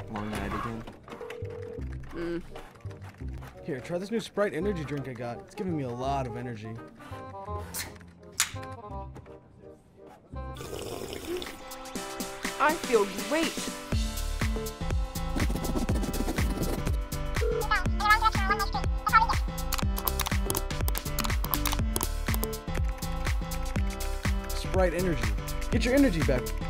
long night again. Here, try this new Sprite energy drink I got. It's giving me a lot of energy. I feel great. Sprite energy. Get your energy back.